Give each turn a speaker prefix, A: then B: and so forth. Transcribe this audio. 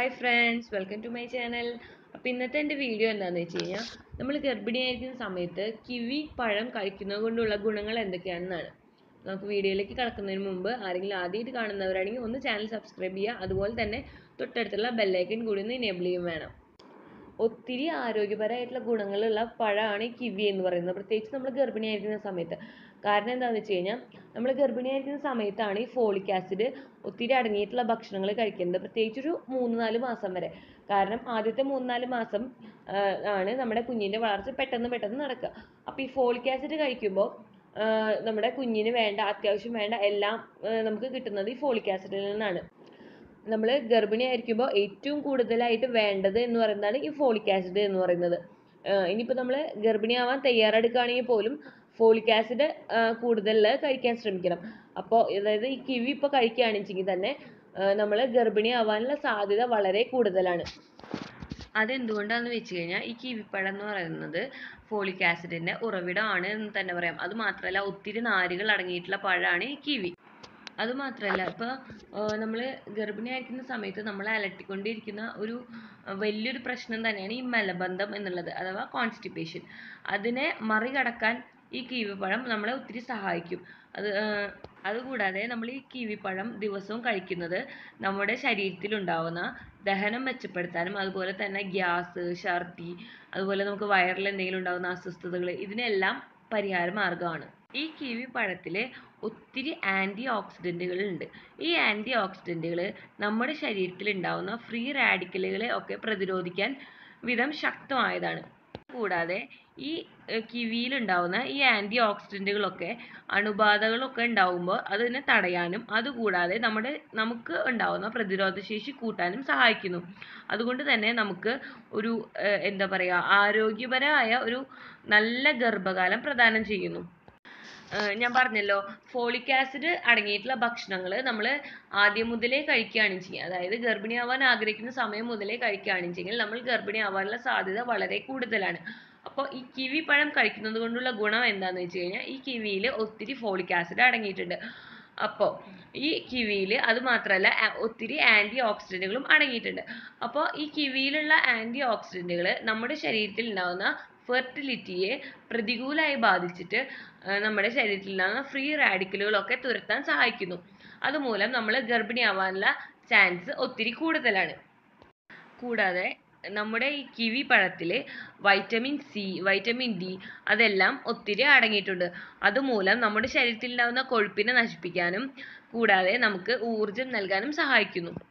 A: Hi friends, welcome to my channel. അപ്പോൾ ഇന്നത്തെ എൻ്റെ വീഡിയോ എന്താണെന്ന് വെച്ച് കഴിഞ്ഞാൽ നമ്മൾ ഗർഭിണിയായിരിക്കുന്ന സമയത്ത് കിവി പഴം കഴിക്കുന്നത് കൊണ്ടുള്ള ഗുണങ്ങൾ എന്തൊക്കെയാണെന്നാണ്. നമുക്ക് വീഡിയോയിലേക്ക് കടക്കുന്നതിന് മുമ്പ് ആരെങ്കിലും ആദ്യമായിട്ട് കാണുന്നവരാണെങ്കിൽ ഒന്ന് ചാനൽ സബ്സ്ക്രൈബ് ചെയ്യുക. അതുപോലെ തന്നെ തൊട്ടടുത്തുള്ള ബെല്ലൈക്കൻ കൂടി ഒന്ന് എനേബിൾ ചെയ്യും വേണം. ഒത്തിരി ആരോഗ്യപരമായിട്ടുള്ള ഗുണങ്ങളുള്ള പഴമാണ് ഈ കിവി എന്ന് പറയുന്നത്, പ്രത്യേകിച്ച് നമ്മൾ ഗർഭിണിയായിരിക്കുന്ന സമയത്ത്. കാരണം എന്താണെന്ന് വെച്ച് കഴിഞ്ഞാൽ നമ്മൾ ഗർഭിണിയായിരിക്കുന്ന സമയത്താണ് ഈ ഫോളിക് ആസിഡ് ഒത്തിരി അടങ്ങിയിട്ടുള്ള ഭക്ഷണങ്ങൾ കഴിക്കേണ്ടത്, പ്രത്യേകിച്ച് ഒരു 3-4 മാസം വരെ. കാരണം ആദ്യത്തെ 3-4 മാസം ആണ് നമ്മുടെ കുഞ്ഞിൻ്റെ വളർച്ച പെട്ടെന്ന് നടക്കുക. അപ്പോൾ ഈ ഫോളിക് ആസിഡ് കഴിക്കുമ്പോൾ നമ്മുടെ കുഞ്ഞിന് വേണ്ട അത്യാവശ്യം വേണ്ട എല്ലാം നമുക്ക് കിട്ടുന്നത് ഈ ഫോളിക് ആസിഡിൽ നിന്നാണ്. നമ്മൾ ഗർഭിണിയായിരിക്കുമ്പോൾ ഏറ്റവും കൂടുതലായിട്ട് വേണ്ടത് എന്ന് പറയുന്നതാണ് ഈ ഫോളിക് ആസിഡ് എന്ന് പറയുന്നത്. ഇനിയിപ്പോൾ നമ്മൾ ഗർഭിണിയാവാൻ തയ്യാറെടുക്കുകയാണെങ്കിൽ പോലും ഫോളിക് ആസിഡ് കൂടുതൽ കഴിക്കാൻ ശ്രമിക്കണം. അപ്പോൾ അതായത് ഈ കിവി ഇപ്പോൾ കഴിക്കുകയാണെന്നുവെച്ചെങ്കിൽ തന്നെ നമ്മൾ ഗർഭിണിയാവാനുള്ള സാധ്യത വളരെ കൂടുതലാണ്. അതെന്തുകൊണ്ടാണെന്ന് വെച്ച് കഴിഞ്ഞാൽ ഈ കിവിപ്പഴം എന്ന് പറയുന്നത് ഫോളിക് ആസിഡിൻ്റെ ഉറവിടമാണ് എന്ന് തന്നെ പറയാം. അതുമാത്രമല്ല ഒത്തിരി നാരുകൾ അടങ്ങിയിട്ടുള്ള പഴമാണ് ഈ കിവി. അതുമാത്രമല്ല ഇപ്പോൾ നമ്മൾ ഗർഭിണിയായിരിക്കുന്ന സമയത്ത് നമ്മളെ അലട്ടിക്കൊണ്ടിരിക്കുന്ന ഒരു വലിയൊരു പ്രശ്നം തന്നെയാണ് ഈ മലബന്ധം എന്നുള്ളത്, അഥവാ കോൺസ്റ്റിപ്പേഷൻ. അതിനെ മറികടക്കാൻ ഈ കിവിപ്പഴം നമ്മളെ ഒത്തിരി സഹായിക്കും. അതുകൂടാതെ നമ്മൾ ഈ കിവിപ്പഴം ദിവസവും കഴിക്കുന്നത് നമ്മുടെ ശരീരത്തിലുണ്ടാവുന്ന ദഹനം മെച്ചപ്പെടുത്താനും അതുപോലെ തന്നെ ഗ്യാസ്, ഛർദി, അതുപോലെ നമുക്ക് വയറിൽ എന്തെങ്കിലും ഉണ്ടാകുന്ന അസ്വസ്ഥതകൾ, ഇതിനെല്ലാം പരിഹാര മാർഗ്ഗമാണ്. ഈ കിവി പഴത്തിൽ ഒത്തിരി ആൻറ്റി ഓക്സിഡൻറ്റുകൾ ഉണ്ട്. ഈ ആൻറ്റി ഓക്സിഡൻറ്റുകൾ നമ്മുടെ ശരീരത്തിൽ ഉണ്ടാകുന്ന ഫ്രീ റാഡിക്കലുകളെ ഒക്കെ പ്രതിരോധിക്കാൻ വിധം ശക്തമായതാണ്. കൂടാതെ ഈ കിവിയിലുണ്ടാവുന്ന ഈ ആൻറ്റി ഓക്സിഡൻറ്റുകളൊക്കെ അണുബാധകളൊക്കെ ഉണ്ടാവുമ്പോൾ അതിനെ തടയാനും അതുകൂടാതെ നമുക്ക് ഉണ്ടാവുന്ന പ്രതിരോധശേഷി കൂട്ടാനും സഹായിക്കുന്നു. അതുകൊണ്ട് തന്നെ നമുക്ക് ഒരു എന്താ പറയുക, ആരോഗ്യപരമായ ഒരു നല്ല ഗർഭകാലം പ്രദാനം ചെയ്യുന്നു. ഞാൻ പറഞ്ഞല്ലോ, ഫോളിക് ആസിഡ് അടങ്ങിയിട്ടുള്ള ഭക്ഷണങ്ങൾ നമ്മൾ ആദ്യം മുതലേ കഴിക്കുകയാണെന്നുവെച്ചെങ്കിൽ, അതായത് ഗർഭിണിയാവാൻ ആഗ്രഹിക്കുന്ന സമയം മുതലേ കഴിക്കുകയാണെന്നുവെച്ചെങ്കിൽ നമ്മൾ ഗർഭിണിയാവാനുള്ള സാധ്യത വളരെ കൂടുതലാണ്. അപ്പോൾ ഈ കിവി പഴം കഴിക്കുന്നത് കൊണ്ടുള്ള ഗുണം എന്താണെന്ന് വെച്ച് കഴിഞ്ഞാൽ ഈ കിവിയിൽ ഒത്തിരി ഫോളിക് ആസിഡ് അടങ്ങിയിട്ടുണ്ട്. അപ്പോൾ ഈ കിവിയിൽ അത് മാത്രമല്ല ഒത്തിരി ആൻറ്റി ഓക്സിഡൻറ്റുകളും അടങ്ങിയിട്ടുണ്ട്. അപ്പോൾ ഈ കിവിയിലുള്ള ആൻറ്റി ഓക്സിഡൻറ്റുകൾ നമ്മുടെ ശരീരത്തിൽ ഉണ്ടാകുന്ന ഫെർട്ടിലിറ്റിയെ പ്രതികൂലമായി ബാധിച്ചിട്ട് നമ്മുടെ ശരീരത്തിൽ ഉണ്ടാകുന്ന ഫ്രീ റാഡിക്കലുകളൊക്കെ തുരത്താൻ സഹായിക്കുന്നു. അതുമൂലം നമ്മൾ ഗർഭിണിയാവാനുള്ള ചാൻസ് ഒത്തിരി കൂടുതലാണ്. കൂടാതെ നമ്മുടെ ഈ കിവി പഴത്തിൽ വൈറ്റമിൻ സി, വൈറ്റമിൻ ഡി അതെല്ലാം ഒത്തിരി അടങ്ങിയിട്ടുണ്ട്. അതുമൂലം നമ്മുടെ ശരീരത്തിൽ ഉണ്ടാകുന്ന കൊഴുപ്പിനെ നശിപ്പിക്കാനും കൂടാതെ നമുക്ക് ഊർജം നൽകാനും സഹായിക്കുന്നു.